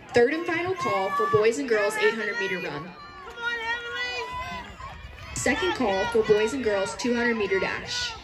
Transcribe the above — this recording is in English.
Third and final call for boys and girls 800-meter run. Second call for boys and girls 200-meter dash.